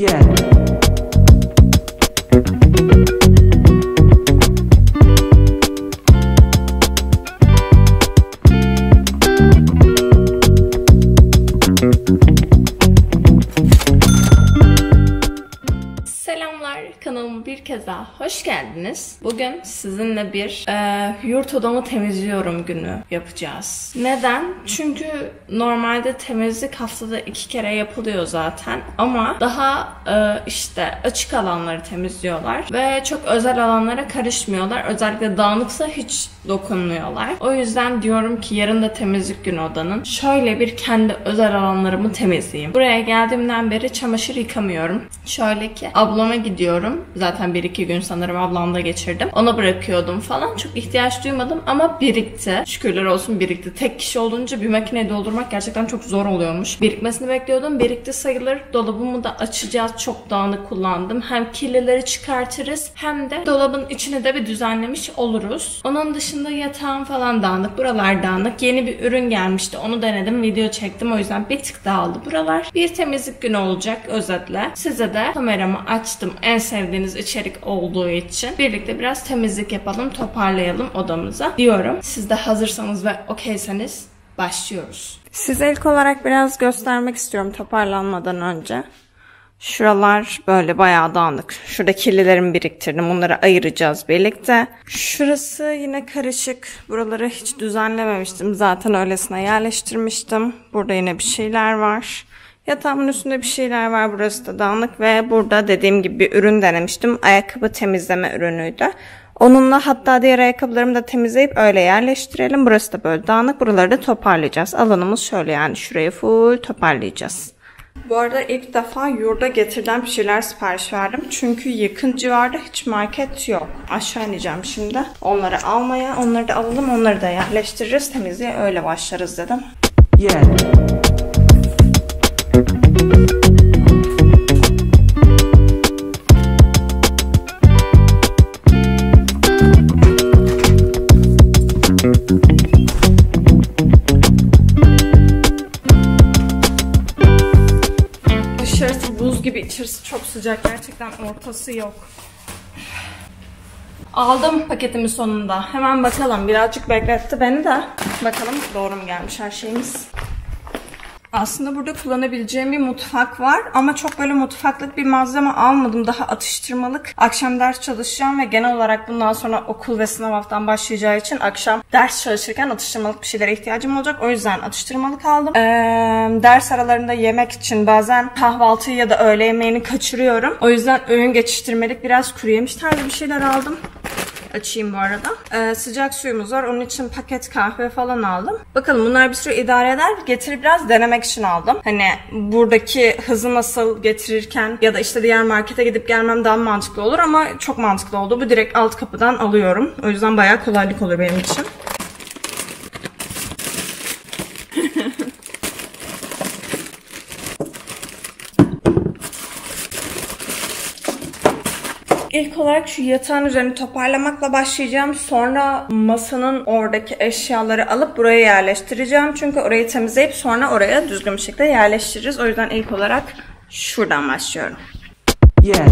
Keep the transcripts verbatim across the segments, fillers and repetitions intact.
Yeah. Selamlar, kanalıma bir kez daha hoş geldiniz. Bugün sizinle bir e, yurt odamı temizliyorum günü yapacağız. Neden? Çünkü normalde temizlik haftada iki kere yapılıyor zaten. Ama daha e, işte açık alanları temizliyorlar. Ve çok özel alanlara karışmıyorlar. Özellikle dağınıksa hiç dokunmuyorlar. O yüzden diyorum ki yarın da temizlik günü odanın. Şöyle bir kendi özel alanlarımı temizleyeyim. Buraya geldiğimden beri çamaşır yıkamıyorum. Şöyle ki ablama gidiyorum. Zaten bir iki gün sanırım ablamda geçirdim. Ona bırakıyordum falan. Çok ihtiyaç duymadım ama birikti. Şükürler olsun birikti. Tek kişi olunca bir makineye doldurmak gerçekten çok zor oluyormuş. Birikmesini bekliyordum. Birikti sayılır. Dolabımı da açacağız. Çok dağınık kullandım. Hem kirlileri çıkartırız hem de dolabın içini de bir düzenlemiş oluruz. Onun dışında yatağım falan dağınık. Buralar dağınık. Yeni bir ürün gelmişti. Onu denedim. Video çektim. O yüzden bir tık dağıldı buralar. Bir temizlik günü olacak özetle. Size de kameramı açtım. En sevdiğiniz içerik olduğu için. Birlikte biraz temizlik yapalım. Toparlayalım odamıza diyorum. Siz de hazırsanız ve okeyseniz başlıyoruz. Size ilk olarak biraz göstermek istiyorum toparlanmadan önce. Şuralar böyle bayağı dağınık. Şurada kirlilerimi biriktirdim. Onları ayıracağız birlikte. Şurası yine karışık. Buraları hiç düzenlememiştim. Zaten öylesine yerleştirmiştim. Burada yine bir şeyler var. Yatağımın üstünde bir şeyler var. Burası da dağınık ve burada dediğim gibi bir ürün denemiştim. Ayakkabı temizleme ürünüydü. Onunla hatta diğer ayakkabılarımı da temizleyip öyle yerleştirelim. Burası da böyle dağınık. Buraları da toparlayacağız. Alanımız şöyle yani şurayı full toparlayacağız. Bu arada ilk defa yurda getirilen bir şeyler sipariş verdim. Çünkü yakın civarda hiç market yok. Aşağı ineceğim şimdi. Onları almaya, onları da alalım, onları da yerleştiririz. Temizliğe öyle başlarız dedim. Yeah. Dışarısı buz gibi, içerisi çok sıcak. Gerçekten ortası yok. Aldım paketimi sonunda. Hemen bakalım. Birazcık bekletti beni de. Bakalım doğru mu gelmiş her şeyimiz. Aslında burada kullanabileceğim bir mutfak var ama çok böyle mutfaklık bir malzeme almadım. Daha atıştırmalık. Akşam ders çalışacağım ve genel olarak bundan sonra okul ve sınav haftam başlayacağı için akşam ders çalışırken atıştırmalık bir şeylere ihtiyacım olacak. O yüzden atıştırmalık aldım. Ee, ders aralarında yemek için bazen kahvaltıyı ya da öğle yemeğini kaçırıyorum. O yüzden öğün geçiştirmelik biraz kuru yemiş tarzı bir şeyler aldım. Açayım bu arada. Ee, sıcak suyumuz var. Onun için paket kahve falan aldım. Bakalım bunlar bir süre idare eder. Getirip biraz denemek için aldım. Hani buradaki hızı nasıl getirirken ya da işte diğer markete gidip gelmem daha mantıklı olur ama çok mantıklı oldu. Bu direkt alt kapıdan alıyorum. O yüzden bayağı kolaylık olur benim için. İlk olarak şu yatağın üzerini toparlamakla başlayacağım. Sonra masanın oradaki eşyaları alıp buraya yerleştireceğim. Çünkü orayı temizleyip sonra oraya düzgün bir şekilde yerleştiririz. O yüzden ilk olarak şuradan başlıyorum. Yeah.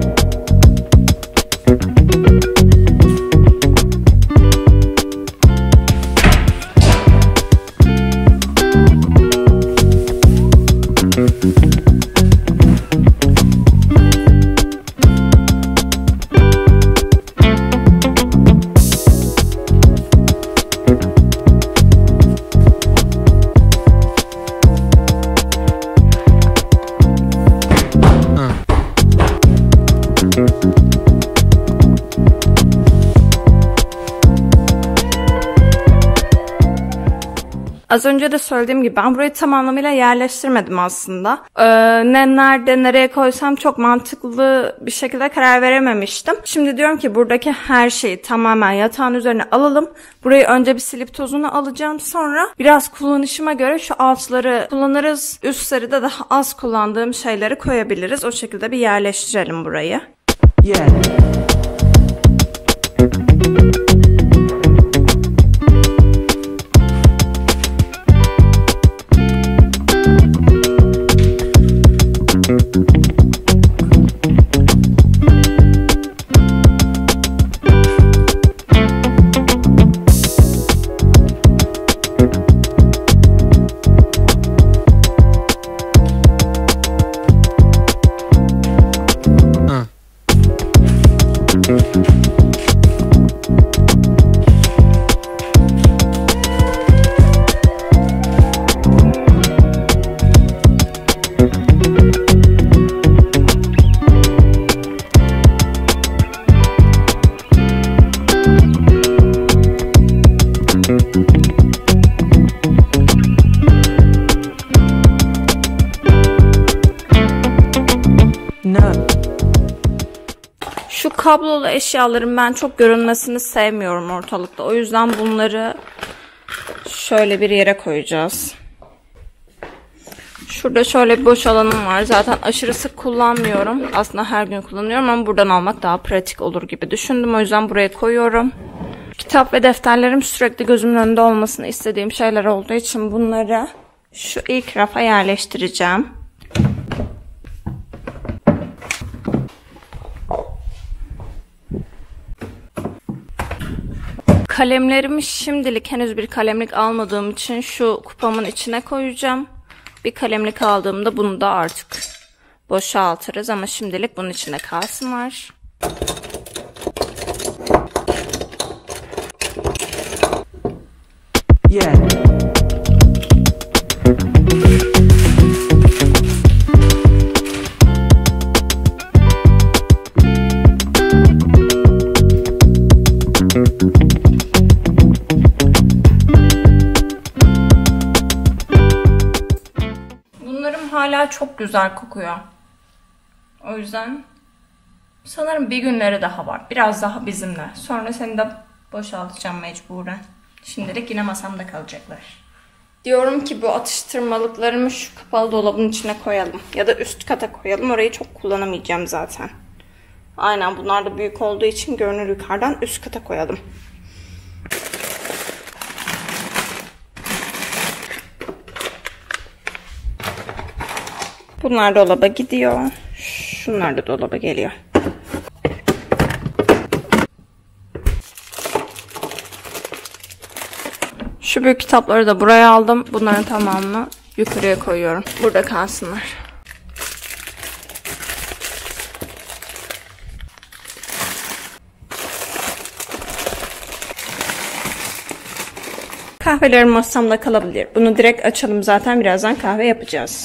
Az önce de söylediğim gibi ben burayı tam anlamıyla yerleştirmedim aslında. Ee, ne nerede nereye koysam çok mantıklı bir şekilde karar verememiştim. Şimdi diyorum ki buradaki her şeyi tamamen yatağın üzerine alalım. Burayı önce bir silip tozunu alacağım. Sonra biraz kullanışıma göre şu altları kullanırız. Üstleri de daha az kullandığım şeyleri koyabiliriz. O şekilde bir yerleştirelim burayı. Yeah. No. Şu kablolu eşyaların ben çok görünmesini sevmiyorum ortalıkta. O yüzden bunları şöyle bir yere koyacağız. Şurada şöyle bir boş alanım var. Zaten aşırı sık kullanmıyorum. Aslında her gün kullanıyorum ama buradan almak daha pratik olur gibi düşündüm. O yüzden buraya koyuyorum. Kitap ve defterlerim sürekli gözümün önünde olmasını istediğim şeyler olduğu için bunları şu ilk rafa yerleştireceğim. Kalemlerimi şimdilik henüz bir kalemlik almadığım için şu kupamın içine koyacağım. Bir kalemlik aldığımda bunu da artık boşaltırız ama şimdilik bunun içine kalsınlar. Yeah. Bunlarım hala çok güzel kokuyor. O yüzden sanırım bir günleri daha var. Biraz daha bizimle. Sonra seni de boşaltacağım mecburen. Şimdilik yine masamda kalacaklar. Diyorum ki bu atıştırmalıklarımı şu kapalı dolabın içine koyalım. Ya da üst kata koyalım. Orayı çok kullanamayacağım zaten. Aynen, bunlar da büyük olduğu için görünür yukarıdan, üst kata koyalım. Bunlar dolaba gidiyor. Şunlar da dolaba geliyor. Şu büyük kitapları da buraya aldım. Bunların tamamını yukarıya koyuyorum. Burada kalsınlar. Kahvelerim masamda kalabilir. Bunu direkt açalım, zaten birazdan kahve yapacağız.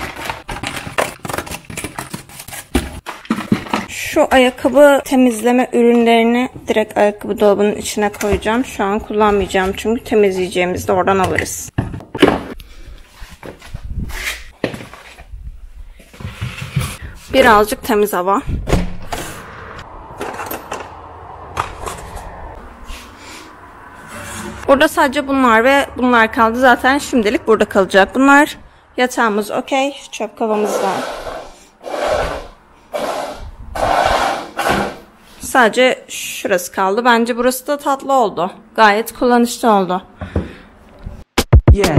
Şu ayakkabı temizleme ürünlerini direkt ayakkabı dolabının içine koyacağım. Şu an kullanmayacağım çünkü temizleyeceğimizi de oradan alırız. Birazcık temiz hava. Burada sadece bunlar ve bunlar kaldı. Zaten şimdilik burada kalacak bunlar. Yatağımız okey. Çöp kovamız var. Sadece şurası kaldı. Bence burası da tatlı oldu. Gayet kullanışlı oldu. Yeah.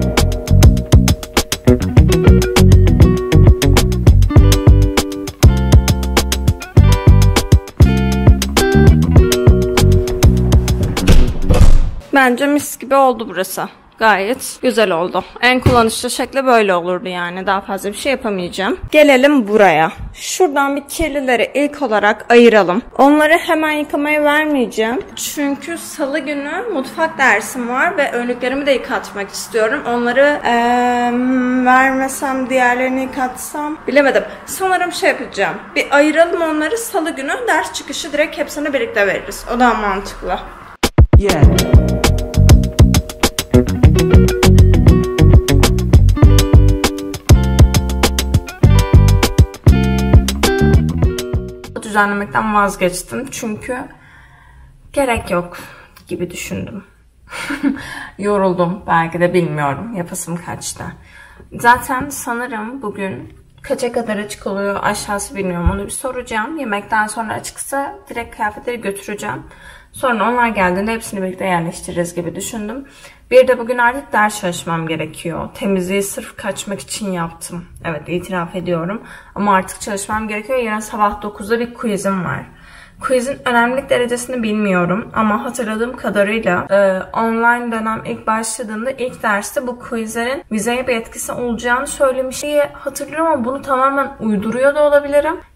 Bence mis gibi oldu burası. Gayet güzel oldu. En kullanışlı şekli böyle olurdu yani. Daha fazla bir şey yapamayacağım. Gelelim buraya. Şuradan bir kirlileri ilk olarak ayıralım. Onları hemen yıkamaya vermeyeceğim. Çünkü salı günü mutfak dersim var ve önlüklerimi de yıkatmak istiyorum. Onları ee, vermesem, diğerlerini yıkatsam bilemedim. Sanırım şey yapacağım. Bir ayıralım onları, salı günü ders çıkışı direkt hepsini birlikte veririz. O da mantıklı. Yeah. Düzenlemekten vazgeçtim çünkü gerek yok gibi düşündüm. Yoruldum, belki de bilmiyorum, yapasım kaçtı. Zaten sanırım bugün kaça kadar açık oluyor aşağısı bilmiyorum, onu bir soracağım. Yemekten sonra açıksa direkt kıyafetleri götüreceğim. Sonra onlar geldiğinde hepsini birlikte yerleştiririz gibi düşündüm. Bir de bugün artık ders çalışmam gerekiyor. Temizliği sırf kaçmak için yaptım. Evet, itiraf ediyorum. Ama artık çalışmam gerekiyor. Yarın sabah dokuzda bir quizim var. Quizin önemlilik derecesini bilmiyorum. Ama hatırladığım kadarıyla e, online dönem ilk başladığında ilk derste bu quizlerin vizeye bir etkisi olacağını söylemiş diye hatırlıyorum ama bunu tamamen uyduruyor da olabilirim.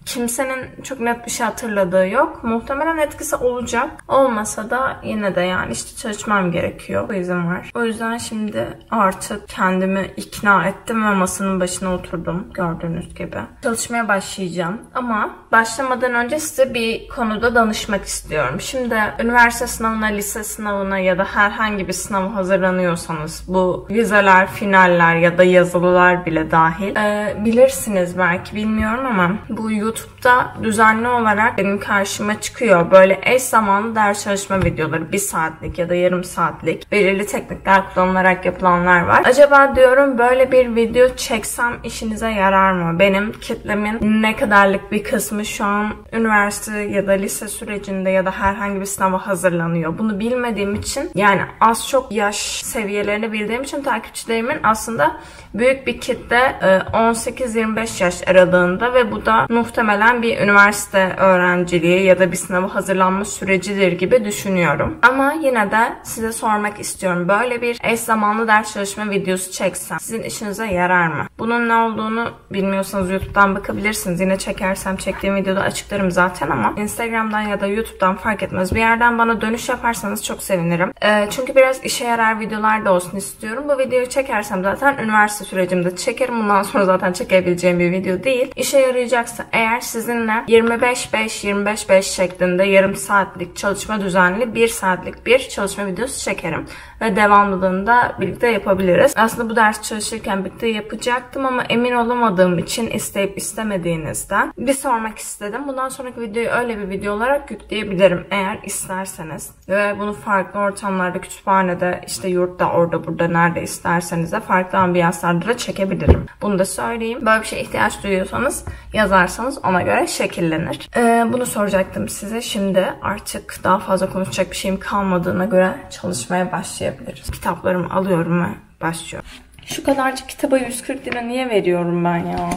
Kimsenin çok net bir şey hatırladığı yok. Muhtemelen etkisi olacak. Olmasa da yine de yani işte çalışmam gerekiyor. Quizim var. O yüzden şimdi artık kendimi ikna ettim ve masanın başına oturdum. Gördüğünüz gibi. Çalışmaya başlayacağım. Ama başlamadan önce size bir konuda danışmak istiyorum. Şimdi üniversite sınavına, lise sınavına ya da herhangi bir sınava hazırlanıyorsanız, bu vizeler, finaller ya da yazılılar bile dahil e, bilirsiniz belki, bilmiyorum ama bu YouTube'da düzenli olarak benim karşıma çıkıyor. Böyle eş zamanlı ders çalışma videoları, bir saatlik ya da yarım saatlik belirli teknikler kullanılarak yapılanlar var. Acaba diyorum böyle bir video çeksem işinize yarar mı? Benim kitlemin ne kadarlık bir kısmı şu an üniversite ya da lise sürecinde ya da herhangi bir sınava hazırlanıyor. Bunu bilmediğim için, yani az çok yaş seviyelerini bildiğim için takipçilerimin aslında büyük bir kitle on sekiz yirmi beş yaş aralığında ve bu da muhtemelen bir üniversite öğrenciliği ya da bir sınava hazırlanma sürecidir gibi düşünüyorum. Ama yine de size sormak istiyorum. Böyle bir eş zamanlı ders çalışma videosu çeksem sizin işinize yarar mı? Bunun ne olduğunu bilmiyorsanız YouTube'dan bakabilirsiniz. Yine çekersem çektiğim videoda açıklarım zaten ama Instagram'dan ya da YouTube'dan fark etmez. Bir yerden bana dönüş yaparsanız çok sevinirim. Ee, çünkü biraz işe yarar videolar da olsun istiyorum. Bu videoyu çekersem zaten üniversite sürecimde çekerim. Bundan sonra zaten çekebileceğim bir video değil. İşe yarayacaksa eğer sizinle yirmi beş beş yirmi beş beş şeklinde yarım saatlik çalışma düzenli bir saatlik bir çalışma videosu çekerim. Ve devamlılığını da birlikte yapabiliriz. Aslında bu ders çalışırken birlikte yapacaktım ama emin olamadığım için isteyip istemediğinizden bir sormak istedim. Bundan sonraki videoyu öyle bir video olarak yükleyebilirim eğer isterseniz. Ve bunu farklı ortamlarda, kütüphanede, işte yurtta, orada, burada, nerede isterseniz de farklı ambiyanslarda da çekebilirim. Bunu da söyleyeyim. Böyle bir şeye ihtiyaç duyuyorsanız yazarsanız ona göre şekillenir. Ee, bunu soracaktım size. Şimdi artık daha fazla konuşacak bir şeyim kalmadığına göre çalışmaya başlayabiliriz. Kitaplarımı alıyorum ve başlıyorum. Şu kadarcık kitaba yüz kırk lira niye veriyorum ben ya?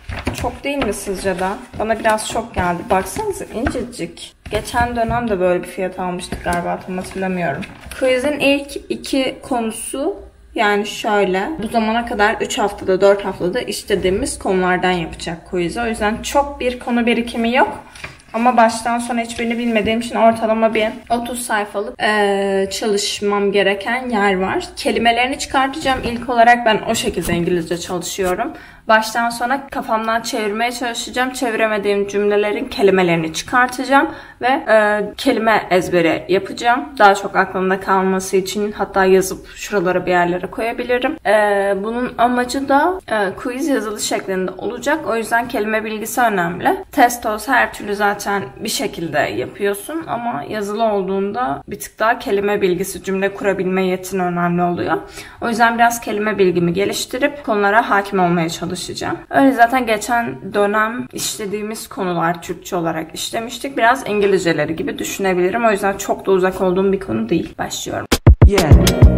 Çok değil mi sizce de? Bana biraz çok geldi. Baksanıza incecik. Geçen dönem de böyle bir fiyat almıştık galiba, tam hatırlamıyorum. Quiz'in ilk iki konusu yani şöyle. Bu zamana kadar üç haftada dört haftada işlediğimiz konulardan yapacak quiz'i. O yüzden çok bir konu birikimi yok. Ama baştan sona hiçbirini bilmediğim için ortalama bir otuz sayfalık ee, çalışmam gereken yer var. Kelimelerini çıkartacağım. İlk olarak ben o şekilde İngilizce çalışıyorum. Baştan sona kafamdan çevirmeye çalışacağım. Çeviremediğim cümlelerin kelimelerini çıkartacağım ve e, kelime ezberi yapacağım. Daha çok aklımda kalması için hatta yazıp şuralara bir yerlere koyabilirim. E, bunun amacı da e, quiz yazılı şeklinde olacak. O yüzden kelime bilgisi önemli. Test olsa her türlü zaten bir şekilde yapıyorsun ama yazılı olduğunda bir tık daha kelime bilgisi, cümle kurabilme yetin önemli oluyor. O yüzden biraz kelime bilgimi geliştirip konulara hakim olmaya çalışacağım. Öyle zaten geçen dönem işlediğimiz konular Türkçe olarak işlemiştik. Biraz İngilizceleri gibi düşünebilirim. O yüzden çok da uzak olduğum bir konu değil. Başlıyorum. Yeah.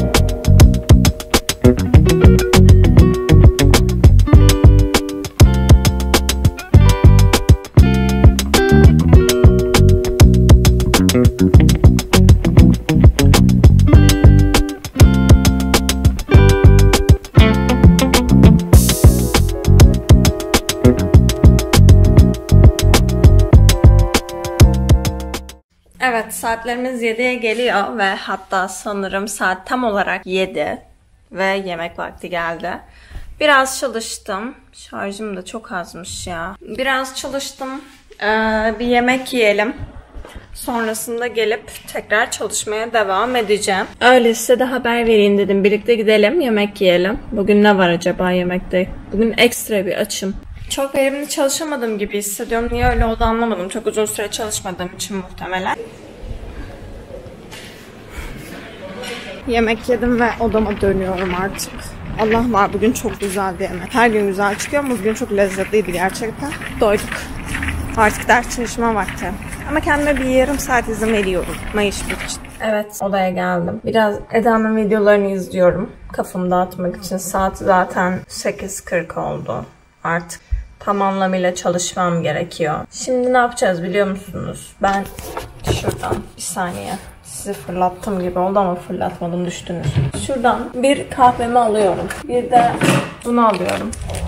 Evet, saatlerimiz yediye geliyor ve hatta sanırım saat tam olarak yedi ve yemek vakti geldi. Biraz çalıştım. Şarjım da çok azmış ya. Biraz çalıştım. Ee, bir yemek yiyelim. Sonrasında gelip tekrar çalışmaya devam edeceğim. Öyleyse de haber vereyim dedim. Birlikte gidelim, yemek yiyelim. Bugün ne var acaba yemekte? Bugün ekstra bir açım. Çok verimli çalışamadığım gibi hissediyorum. Niye öyle oldu anlamadım. Çok uzun süre çalışmadığım için muhtemelen. Yemek yedim ve odama dönüyorum artık. Allah var, bugün çok güzel bir yemek. Her gün güzel çıkıyor ama bugün çok lezzetliydi gerçekten. Doyduk. Artık ders çalışma vakti. Ama kendime bir yarım saat izin veriyorum Mayış için. Evet, odaya geldim. Biraz Eda'nın videolarını izliyorum. Kafamı dağıtmak için. Saat zaten sekiz kırk oldu. Artık tam anlamıyla çalışmam gerekiyor. Şimdi ne yapacağız biliyor musunuz? Ben şuradan bir saniye sizi fırlattım gibi oldu ama fırlatmadım, düştünüz. Şuradan bir kahvemi alıyorum. Bir de bunu alıyorum.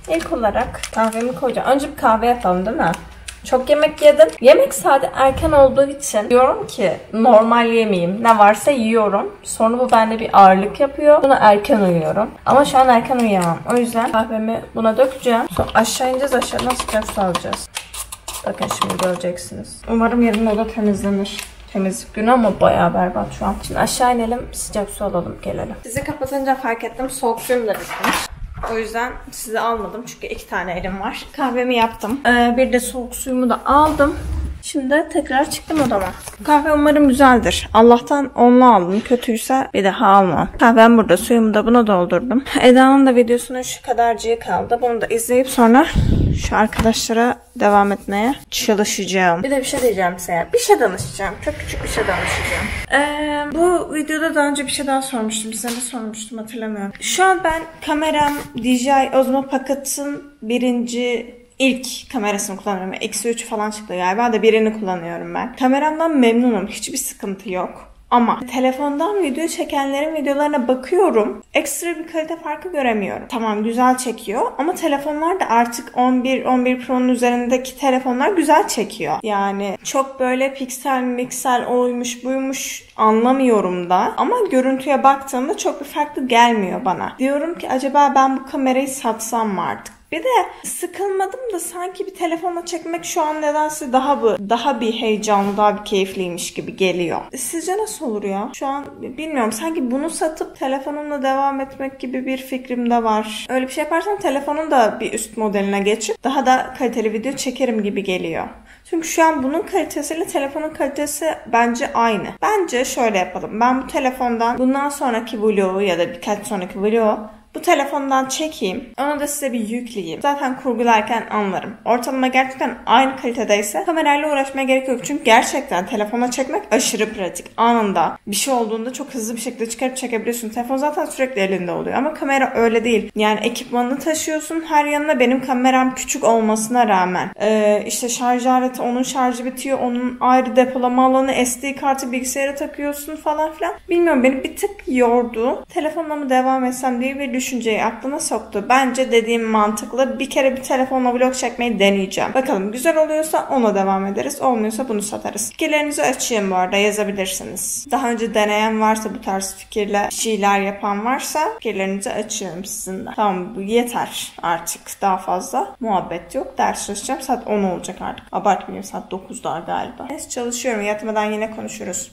İlk olarak kahvemi koyacağım. Önce bir kahve yapalım değil mi? Çok yemek yedim. Yemek saati erken olduğu için diyorum ki normal yemeyeyim. Ne varsa yiyorum. Sonra bu bende bir ağırlık yapıyor. Buna erken uyuyorum. Ama şu an erken uyuyamam. O yüzden kahvemi buna dökeceğim. Sonra aşağı ineceğiz. Aşağıdan sıcak su alacağız. Bakın şimdi göreceksiniz. Umarım yarın oda temizlenir. Temizlik günü ama bayağı berbat şu an. Şimdi aşağı inelim. Sıcak su alalım. Gelelim. Sizi kapatınca fark ettim. Soğuk suyum da bitmiş. O yüzden sizi almadım çünkü iki tane elim var. Kahvemi yaptım. Ee, bir de soğuk suyumu da aldım. Şimdi tekrar çıktım odama. Kahve umarım güzeldir. Allah'tan onlu aldım. Kötüyse bir daha almam. Kahvem burada. Suyumu da buna doldurdum. Eda'nın da videosunun şu kadarcığı kaldı. Bunu da izleyip sonra şu arkadaşlara devam etmeye çalışacağım. Bir de bir şey diyeceğim size. Bir şey danışacağım. Çok küçük bir şey danışacağım. Ee, bu videoda daha önce bir şey daha sormuştum. Size ne sormuştum hatırlamıyorum. Şu an ben kameram D J I Osmo Pocket'ın birinci İlk kamerasını kullanıyorum. Eksi üç falan çıktı galiba da birini kullanıyorum ben. Kameramdan memnunum. Hiçbir sıkıntı yok. Ama telefondan video çekenlerin videolarına bakıyorum. Ekstra bir kalite farkı göremiyorum. Tamam güzel çekiyor ama telefonlar da artık on bir on bir Pro'nun üzerindeki telefonlar güzel çekiyor. Yani çok böyle piksel miksel oymuş buymuş anlamıyorum da. Ama görüntüye baktığımda çok bir farklı gelmiyor bana. Diyorum ki acaba ben bu kamerayı satsam mı artık? Bir de sıkılmadım da sanki bir telefonla çekmek şu an nedense daha bu daha bir heyecanlı, daha bir keyifliymiş gibi geliyor. Sizce nasıl olur ya? Şu an bilmiyorum. Sanki bunu satıp telefonumla devam etmek gibi bir fikrim de var. Öyle bir şey yaparsam telefonun da bir üst modeline geçip daha da kaliteli video çekerim gibi geliyor. Çünkü şu an bunun kalitesiyle telefonun kalitesi bence aynı. Bence şöyle yapalım. Ben bu telefondan bundan sonraki vlogu ya da birkaç sonraki vlogu bu telefondan çekeyim. Onu da size bir yükleyeyim. Zaten kurgularken anlarım. Ortalama gerçekten aynı kalitedeyse kamerayla uğraşmaya gerek yok. Çünkü gerçekten telefona çekmek aşırı pratik. Anında bir şey olduğunda çok hızlı bir şekilde çıkarıp çekebiliyorsun. Telefon zaten sürekli elinde oluyor. Ama kamera öyle değil. Yani ekipmanını taşıyorsun. Her yanına benim kameram küçük olmasına rağmen. Ee, işte şarj aleti, onun şarjı bitiyor. Onun ayrı depolama alanı, S D kartı bilgisayara takıyorsun falan filan. Bilmiyorum beni bir tık yordu. Telefonla mı devam etsem diye bir düşün düşünceyi aklına soktu. Bence dediğim mantıklı. Bir kere bir telefonla vlog çekmeyi deneyeceğim. Bakalım güzel oluyorsa ona devam ederiz. Olmuyorsa bunu satarız. Fikirlerinizi açayım bu arada. Yazabilirsiniz. Daha önce deneyen varsa bu tarz fikirle şeyler yapan varsa fikirlerinizi açıyorum sizinle. Tamam bu yeter artık. Daha fazla muhabbet yok. Ders çalışacağım. Saat on olacak artık. Abartmayayım. Saat dokuzda galiba. Neyse çalışıyorum. Yatmadan yine konuşuruz.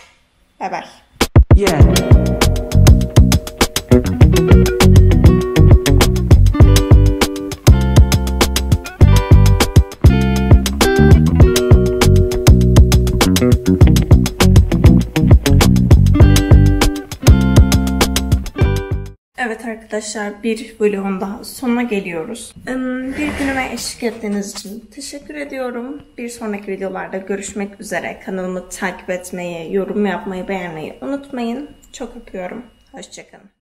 Bye bye. Yeah. Evet arkadaşlar bir vlogun daha sonuna geliyoruz. Bir günüme eşlik ettiğiniz için teşekkür ediyorum. Bir sonraki videolarda görüşmek üzere. Kanalımı takip etmeyi, yorum yapmayı, beğenmeyi unutmayın. Çok öpüyorum. Hoşçakalın.